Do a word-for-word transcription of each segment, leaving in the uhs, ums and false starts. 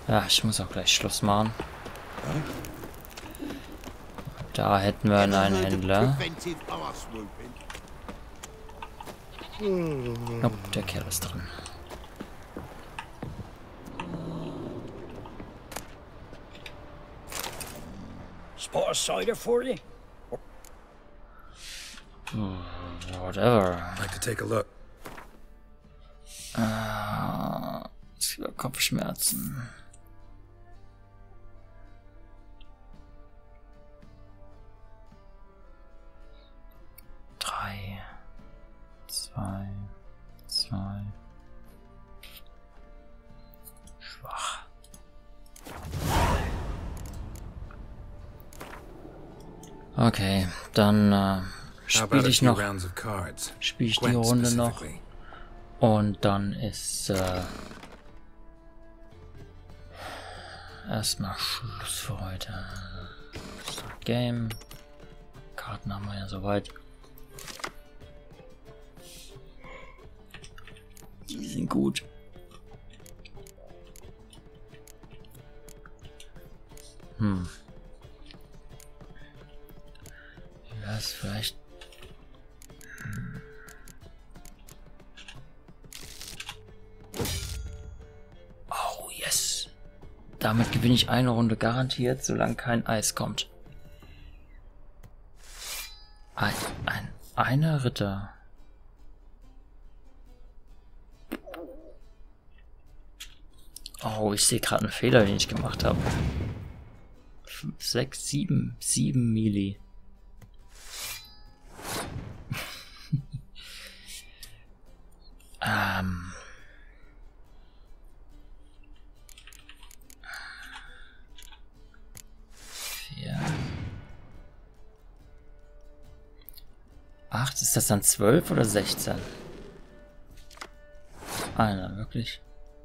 Ja, ich muss auch gleich Schluss machen. Da hätten wir einen Händler. Oh, der Kerl ist drin. Spot a cider for you? Whatever. I'd like to take a look. Ah, es gibt Kopfschmerzen. Drei, zwei, zwei. Schwach. Okay, dann äh, spiele ich noch, spiele ich die Runde noch und dann ist äh, erstmal Schluss für heute. Start Game. Karten haben wir ja soweit. Die sind gut. Hm. Ja, ist vielleicht. Hm. Oh, yes. Damit gewinne ich eine Runde garantiert, solange kein Eis kommt. Ein, ein, einer Ritter. Oh, ich sehe gerade einen Fehler, den ich gemacht habe. fünf, sechs, sieben, sieben Milli. ähm. Vier. Acht, ist das dann zwölf oder sechzehn? Einer, wirklich?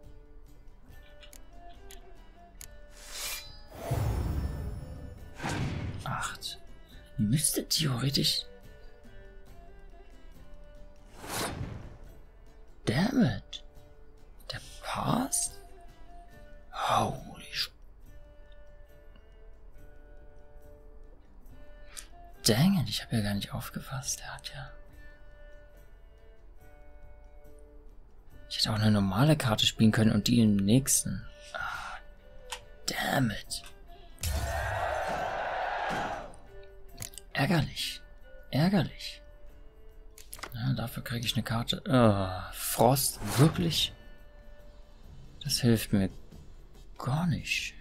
Acht. Müsste theoretisch... Damn it. Der passt? Holy sh... Dang it, ich habe ja gar nicht aufgepasst. Der hat ja... Ich hätte auch eine normale Karte spielen können und die im nächsten. Ah, damn it. Ärgerlich. Ärgerlich. Ja, dafür kriege ich eine Karte. Oh, Frost, wirklich? Das hilft mir gar nicht.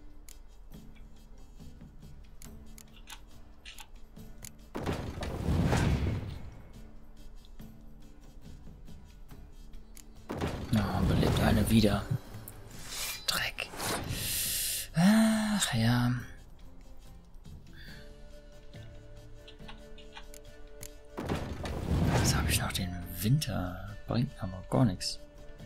Ja, belebt eine wieder. Dreck. Ach ja. Jetzt habe ich noch den Winter. Bringt aber gar nichts.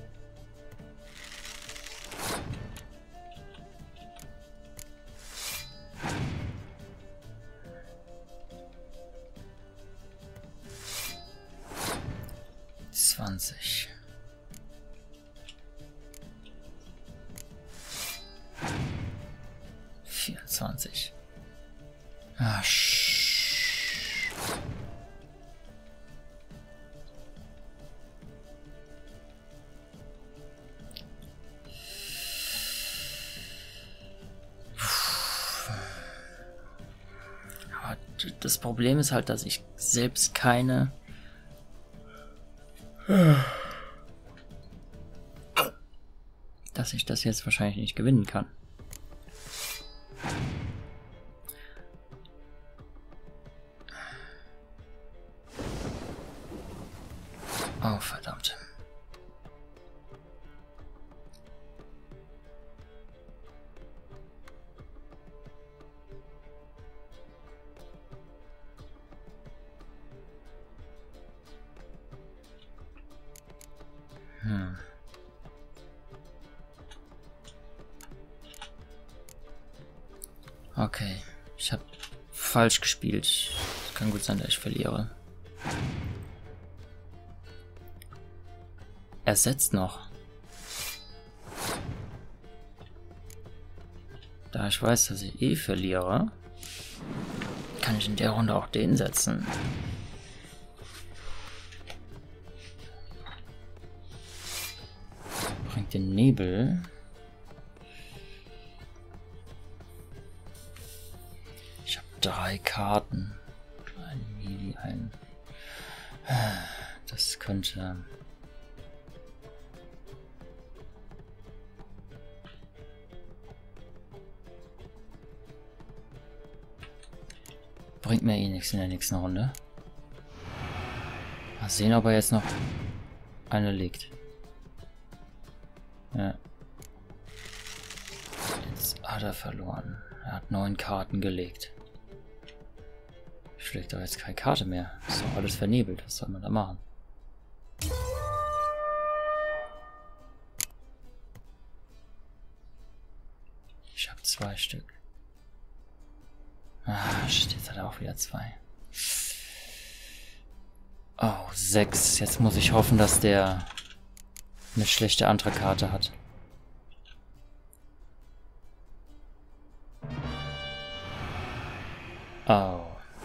zwanzig. vierundzwanzig. Ah, sch Aber das Problem ist halt, dass ich selbst keine dass ich das jetzt wahrscheinlich nicht gewinnen kann. Oh, verdammt. Hm. Okay, ich habe falsch gespielt. Es kann gut sein, dass ich verliere. Er setzt noch. Da ich weiß, dass ich eh verliere, kann ich in der Runde auch den setzen. Bringt den Nebel. Ich habe drei Karten. Ein Mili, ein... Das könnte... Bringt mir eh nichts in der nächsten Runde. Mal sehen, ob er jetzt noch eine legt. Ja. Jetzt hat er verloren. Er hat neun Karten gelegt. Schlägt aber jetzt keine Karte mehr. Ist doch alles vernebelt. Was soll man da machen? Ich habe zwei Stück. Ah, shit, jetzt hat er auch wieder zwei. Oh, sechs. Jetzt muss ich hoffen, dass der eine schlechte andere Karte hat. Oh.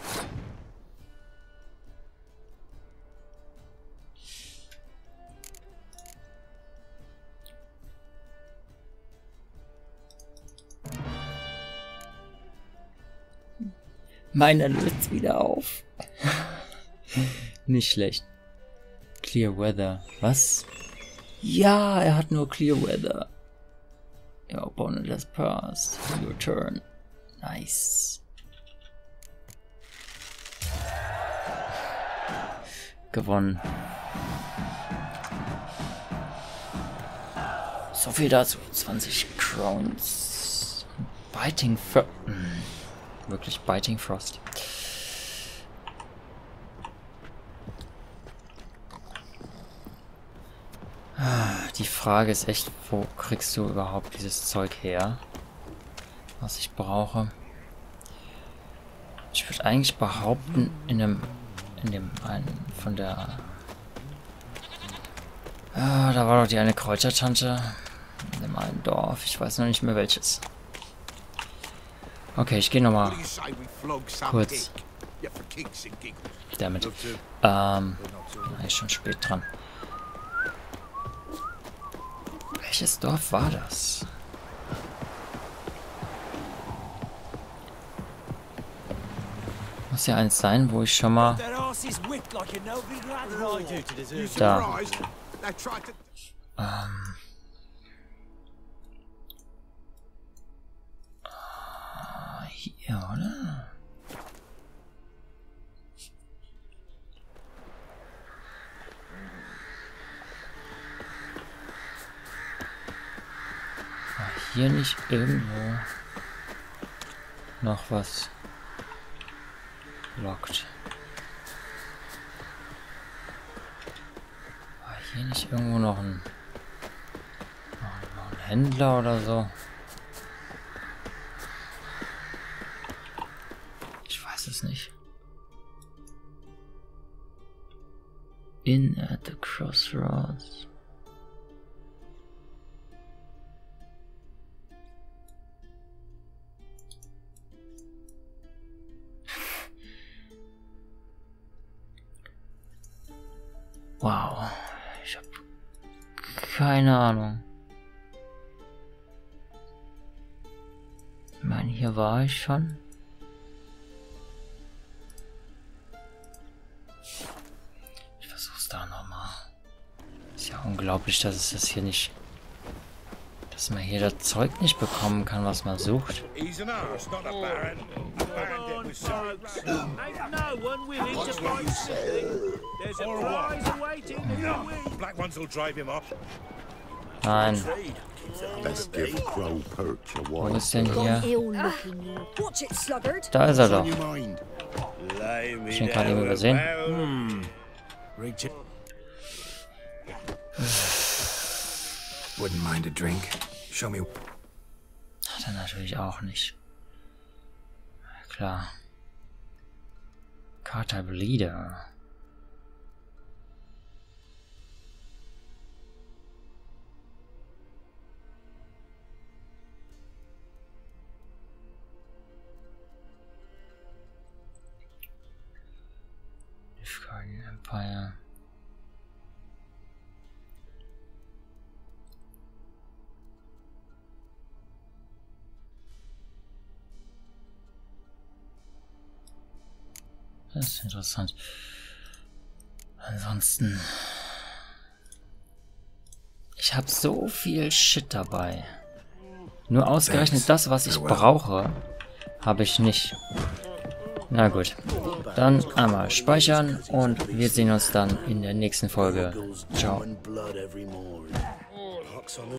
Meiner löst wieder auf. Nicht schlecht. Clear Weather. Was? Ja, er hat nur Clear Weather. Your opponent has passed. Your turn. Nice. Gewonnen. So viel dazu. zwanzig Crowns. Biting Frost. Hm. Wirklich Biting Frost. Die Frage ist echt, wo kriegst du überhaupt dieses Zeug her, was ich brauche? Ich würde eigentlich behaupten, in dem, in dem einen von der... Ah, da war doch die eine Kräutertante in dem einen Dorf. Ich weiß noch nicht mehr welches. Okay, ich gehe nochmal kurz. Damit. Ähm, bin eigentlich schon spät dran. Welches Dorf war das? Muss ja eins sein, wo ich schon mal... Da. Ähm... Hier, oder? War hier nicht irgendwo noch was lockt? War hier nicht irgendwo noch ein, noch ein Händler oder so? Es nicht. In at the crossroads. Wow, ich habe keine Ahnung. Ich meine, hier war ich schon. Unglaublich, dass es das hier nicht, dass man hier das Zeug nicht bekommen kann, was man sucht. Nein. Wo ist denn hier? Da ist er doch. Hab ich den gerade eben übersehen? Wouldn't mind a drink. Show me. Hat er natürlich auch nicht. Klar. Carter Bleeder. Empire. Das ist interessant. Ansonsten... Ich habe so viel Shit dabei. Nur ausgerechnet das, was ich brauche, habe ich nicht. Na gut. Dann einmal speichern und wir sehen uns dann in der nächsten Folge. Ciao.